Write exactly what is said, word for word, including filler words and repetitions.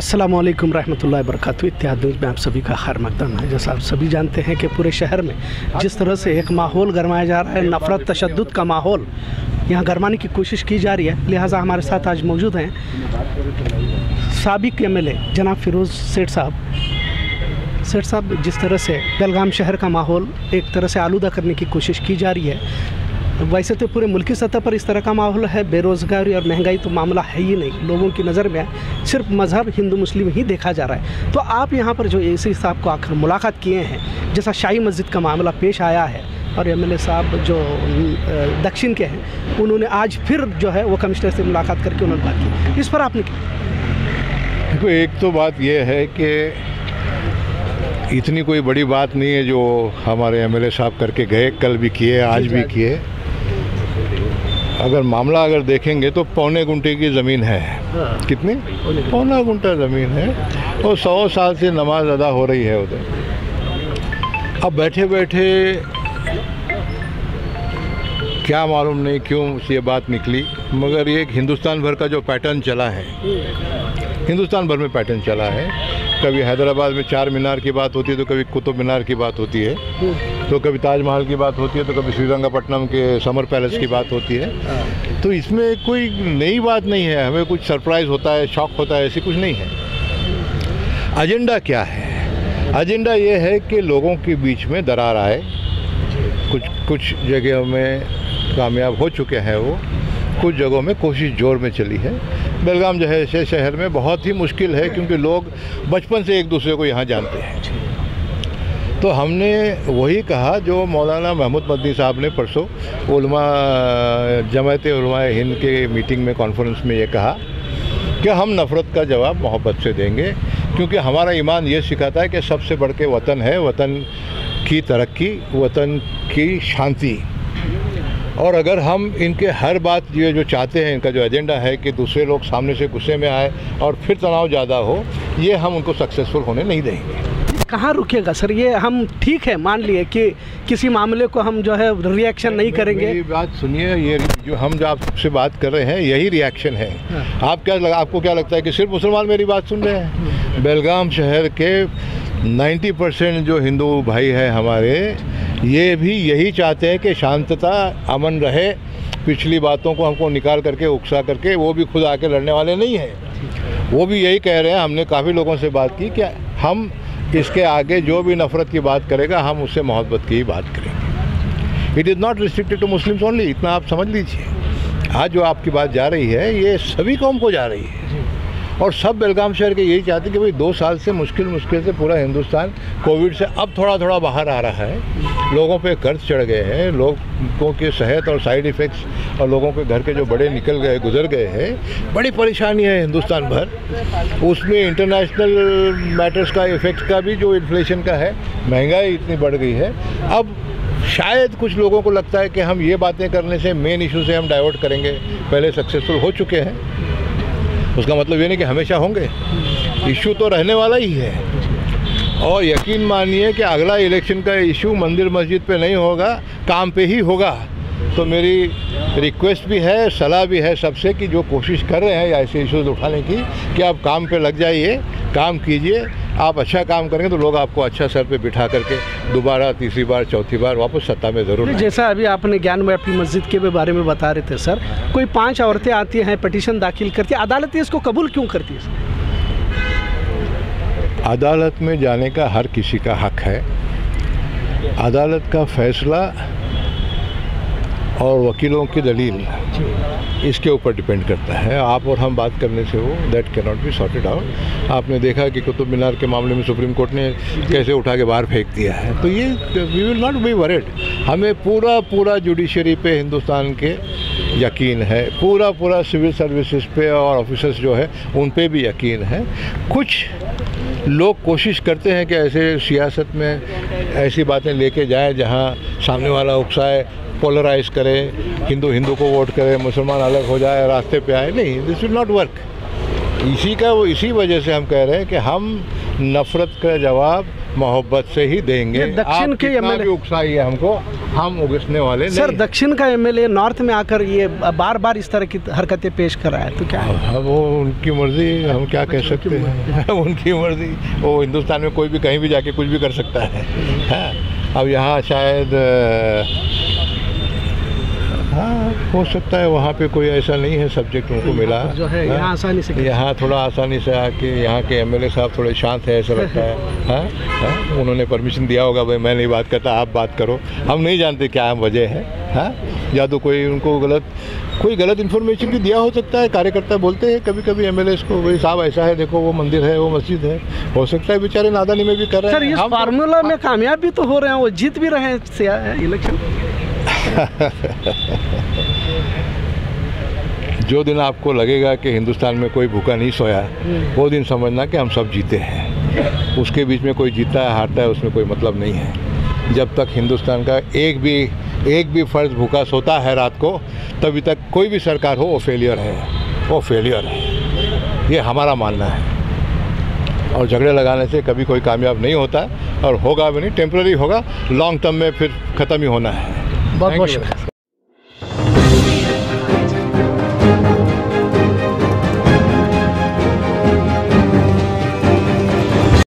अस्सलामु अलैकुम रहमतुल्लाहि व बरकातहू। इत्तेहाद न्यूज़ में आप सभी का खैर मकदम है। जैसा आप सभी जानते हैं कि पूरे शहर में जिस तरह से एक माहौल गरमाया जा रहा है, नफ़रत तशद्दुद का माहौल यहाँ गरमाने की कोशिश की जा रही है। लिहाजा हमारे साथ आज मौजूद हैं साबिक एम एल ए जनाब फ़िरोज़ सेठ साहब। सेठ साहब, जिस तरह से बेलगाम शहर का माहौल एक तरह से आलूदा करने की कोशिश की जा रही है, वैसे तो पूरे मुल्की सतह पर इस तरह का माहौल है। बेरोज़गारी और महंगाई तो मामला है ही नहीं, लोगों की नज़र में सिर्फ मज़हब हिंदू मुस्लिम ही देखा जा रहा है। तो आप यहाँ पर जो ए सी साहब को आखिर मुलाकात किए हैं, जैसा शाही मस्जिद का मामला पेश आया है और एम एल ए साहब जो दक्षिण के हैं उन्होंने आज फिर जो है वो कमिश्नर से मुलाकात करके उन्होंने बात की, इस पर आपने देखो, एक तो बात यह है कि इतनी कोई बड़ी बात नहीं है जो हमारे एम एल ए साहब करके गए, कल भी किए, आज भी किए। अगर मामला अगर देखेंगे तो पौने गुंठे की ज़मीन है। कितनी? पौना गुंठा ज़मीन है और सौ साल से नमाज अदा हो रही है उधर। अब बैठे बैठे क्या मालूम नहीं क्यों ये बात निकली, मगर ये हिंदुस्तान भर का जो पैटर्न चला है, हिंदुस्तान भर में पैटर्न चला है। कभी हैदराबाद में चार मीनार की बात होती है तो कभी कुतुब मीनार की बात होती है, तो कभी ताजमहल की बात होती है तो कभी श्रीरंगपट्टनम के समर पैलेस की बात होती है। तो इसमें कोई नई बात नहीं है, हमें कुछ सरप्राइज़ होता है, शॉक होता है, ऐसी कुछ नहीं है। एजेंडा क्या है? एजेंडा ये है कि लोगों के बीच में दरार आए। कुछ कुछ जगहों में कामयाब हो चुके हैं वो, कुछ जगहों में कोशिश जोर में चली है। बेलगाम जो है ऐसे शहर में बहुत ही मुश्किल है क्योंकि लोग बचपन से एक दूसरे को यहाँ जानते हैं। तो हमने वही कहा जो मौलाना महमूद मदनी साहब ने परसों उलमा जमात उलमा हिंद के मीटिंग में, कॉन्फ्रेंस में ये कहा कि हम नफ़रत का जवाब मोहब्बत से देंगे, क्योंकि हमारा ईमान ये सिखाता है कि सबसे बढ़ के वतन है, वतन की तरक्की, वतन की शांति। और अगर हम इनके हर बात ये जो चाहते हैं, इनका जो एजेंडा है कि दूसरे लोग सामने से गुस्से में आए और फिर तनाव ज़्यादा हो, ये हम उनको सक्सेसफुल होने नहीं देंगे। कहाँ रुकेगा सर? ये हम ठीक है मान लिए कि किसी मामले को हम जो है रिएक्शन नहीं करेंगे। मेरी बात सुनिए, ये जो हम जो आपसे बात कर रहे हैं यही रिएक्शन है। हाँ। आप क्या लगा, आपको क्या लगता है कि सिर्फ मुसलमान मेरी बात सुन रहे हैं? बेलगाम शहर के नब्बे परसेंट जो हिंदू भाई हैं हमारे, ये भी यही चाहते हैं कि शांतता, अमन रहे। पिछली बातों को हमको निकाल करके, उकसा करके, वो भी खुद आके लड़ने वाले नहीं हैं। वो भी यही कह रहे हैं। हमने काफ़ी लोगों से बात की कि हम इसके आगे जो भी नफ़रत की बात करेगा, हम उससे मोहब्बत की ही बात करेंगे। It is not restricted to Muslims only, इतना आप समझ लीजिए। आज जो आपकी बात जा रही है ये सभी कौम को जा रही है और सब बेलगाम शहर के यही चाहते हैं कि भाई दो साल से मुश्किल मुश्किल से पूरा हिंदुस्तान कोविड से अब थोड़ा थोड़ा बाहर आ रहा है। लोगों पे कर्ज चढ़ गए हैं, लोगों के सेहत और साइड इफ़ेक्ट्स और लोगों के घर के जो बड़े निकल गए, गुजर गए हैं। बड़ी परेशानी है हिंदुस्तान भर। उसमें इंटरनेशनल मैटर्स का इफ़ेक्ट का भी जो इन्फ्लेशन का है, महंगाई इतनी बढ़ गई है। अब शायद कुछ लोगों को लगता है कि हम ये बातें करने से मेन इशू से हम डाइवर्ट करेंगे। पहले सक्सेसफुल हो चुके हैं, उसका मतलब ये नहीं कि हमेशा होंगे। इशू तो रहने वाला ही है और यकीन मानिए कि अगला इलेक्शन का इशू मंदिर मस्जिद पे नहीं होगा, काम पे ही होगा। तो मेरी रिक्वेस्ट भी है, सलाह भी है सबसे कि जो कोशिश कर रहे हैं ऐसे इश्यूज उठाने की, कि आप काम पे लग जाइए, काम कीजिए। आप अच्छा काम करेंगे तो लोग आपको अच्छा सर पे बिठा करके दोबारा, तीसरी बार, चौथी बार वापस सत्ता में ज़रूर। जैसा अभी आपने ज्ञानव्यापी मस्जिद के बारे में बता रहे थे सर, कोई पांच औरतें आती हैं, पिटीशन दाखिल करती है, अदालत इसको कबूल क्यों करती है? अदालत में जाने का हर किसी का हक है। अदालत का फैसला और वकीलों की दलील इसके ऊपर डिपेंड करता है। आप और हम बात करने से वो that can not be sorted out. आपने देखा कि कुतुब मीनार के मामले में सुप्रीम कोर्ट ने कैसे उठा के बाहर फेंक दिया है। तो ये we will not be worried. हमें पूरा पूरा जुडिशरी पे हिंदुस्तान के यकीन है, पूरा पूरा सिविल सर्विसेज पे और ऑफिसर्स जो है उन पे भी यकीन है। कुछ लोग कोशिश करते हैं कि ऐसे सियासत में ऐसी बातें लेके जाएं जहां सामने वाला उकसाए, पोलराइज करे, हिंदू हिंदू को वोट करे, मुसलमान अलग हो जाए, रास्ते पे आए। नहीं, दिस विल नॉट वर्क। इसी का वो इसी वजह से हम कह रहे हैं कि हम नफ़रत का जवाब मोहब्बत से ही देंगे। दक्षिण के आप कितना भी उकसाइए हमको, हम उगसने वाले सर नहीं। दक्षिण का एमएलए नॉर्थ में आकर ये बार बार इस तरह की हरकतें पेश कर रहा है, तो क्या है? अब वो उनकी मर्जी, हम क्या कह सकते हैं। उनकी मर्जी, वो हिंदुस्तान में कोई भी कहीं भी जाके कुछ भी कर सकता है, है? अब यहाँ शायद हाँ हो सकता है वहाँ पे कोई ऐसा नहीं है सब्जेक्ट उनको मिला जो है यहाँ आसानी से, यहाँ थोड़ा आसानी से आके यहाँ के एमएलए साहब थोड़े शांत है ऐसा लगता है। हाँ हाँ उन्होंने परमिशन दिया होगा, भाई मैं नहीं बात करता, आप बात करो। हम नहीं जानते क्या वजह है, हाँ या तो कोई उनको गलत कोई गलत इन्फॉर्मेशन भी दिया हो सकता है। कार्यकर्ता बोलते हैं कभी कभी एमएलए को, भाई साहब ऐसा है, देखो वो मंदिर है, वो मस्जिद है। हो सकता है बेचारे नादानी में भी कर रहे हैं। सर इस फार्मूला में कामयाब भी तो हो रहे हैं, वो जीत भी रहे हैं इलेक्शन। जो दिन आपको लगेगा कि हिंदुस्तान में कोई भूखा नहीं सोया, वो दिन समझना कि हम सब जीते हैं। उसके बीच में कोई जीता है हारता है उसमें कोई मतलब नहीं है। जब तक हिंदुस्तान का एक भी एक भी फर्ज भूखा सोता है रात को, तभी तक कोई भी सरकार हो वो फेलियर है, वो फेलियर है, ये हमारा मानना है। और झगड़े लगाने से कभी कोई कामयाब नहीं होता और होगा भी नहीं, टेम्पररी होगा, लॉन्ग टर्म में फिर ख़त्म ही होना है। बहुत बहुत शुक्रिया।